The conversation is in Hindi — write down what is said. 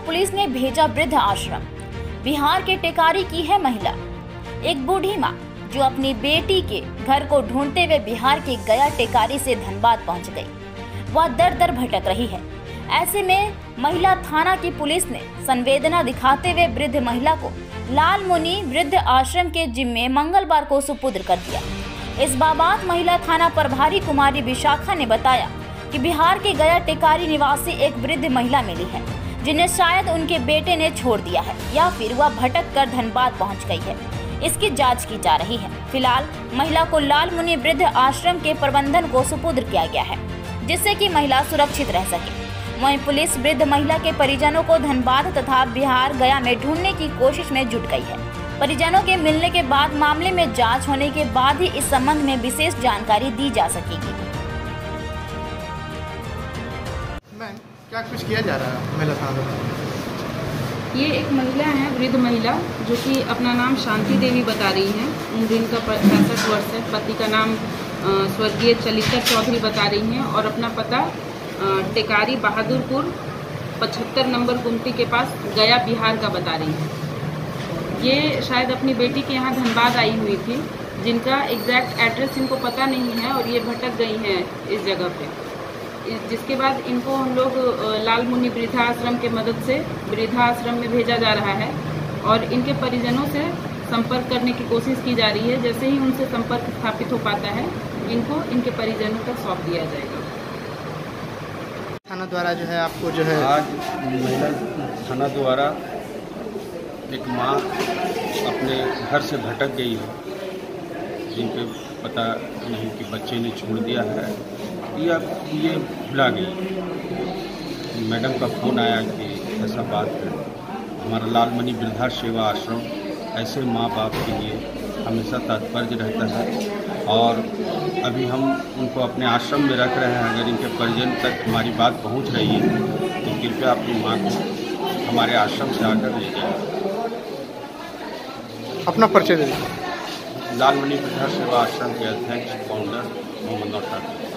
पुलिस ने भेजा वृद्ध आश्रम। बिहार के टेकारी की है महिला। एक बूढ़ी माँ जो अपनी बेटी के घर को ढूंढते हुए बिहार के गया टेकारी से धनबाद पहुंच गई। वह दर दर भटक रही है। ऐसे में महिला थाना की पुलिस ने संवेदना दिखाते हुए वृद्ध महिला को लाल मुनि वृद्ध आश्रम के जिम्मे मंगलवार को सुपुर्द कर दिया। इस बाबत महिला थाना प्रभारी कुमारी विशाखा ने बताया कि बिहार के गया टेकारी निवासी एक वृद्ध महिला मिली है, जिन्हें शायद उनके बेटे ने छोड़ दिया है या फिर वह भटक कर धनबाद पहुंच गई है। इसकी जांच की जा रही है। फिलहाल महिला को लाल मुनि वृद्ध आश्रम के प्रबंधन को सुपुर्द किया गया है, जिससे कि महिला सुरक्षित रह सके। वहीं पुलिस वृद्ध महिला के परिजनों को धनबाद तथा बिहार गया में ढूंढने की कोशिश में जुट गई है। परिजनों के मिलने के बाद मामले में जांच होने के बाद ही इस संबंध में विशेष जानकारी दी जा सकेगी। क्या कुछ किया जा रहा है महिला थाना? ये एक महिला है, वृद्ध महिला, जो कि अपना नाम शांति देवी बता रही हैं। उम्र इनका 65 वर्ष है। पति का नाम स्वर्गीय चलितर चौधरी बता रही हैं और अपना पता टेकारी बहादुरपुर 75 नंबर गुमटी के पास गया बिहार का बता रही हैं। ये शायद अपनी बेटी के यहाँ धनबाद आई हुई थी, जिनका एग्जैक्ट एड्रेस इनको पता नहीं है और ये भटक गई हैं इस जगह पे। जिसके बाद इनको हम लोग लाल मुनि वृद्धाश्रम के मदद से वृद्धाश्रम में भेजा जा रहा है और इनके परिजनों से संपर्क करने की कोशिश की जा रही है। जैसे ही उनसे संपर्क स्थापित हो पाता है, इनको इनके परिजनों तक सौंप दिया जाएगा। थाना द्वारा जो है आपको जो है आज महिला थाना द्वारा एक माँ अपने घर से भटक गई है, जिनके पता नहीं कि बच्चे ने छोड़ दिया है या ये भुला गई। मैडम का फ़ोन आया कि ऐसा बात है। हमारा लाल मुनि वृद्धा सेवा आश्रम ऐसे माँ बाप के लिए हमेशा तत्पर रहता है और अभी हम उनको अपने आश्रम में रख रहे हैं। अगर इनके परिजन तक हमारी बात पहुंच रही है तो कृपया अपनी माँ को हमारे आश्रम से आकर ले जाए। अपना परिचय दीजिए। लाल मुनि वृद्धा सेवा आश्रम के अध्यक्ष फाउंडर मोहम्मद नौशाद।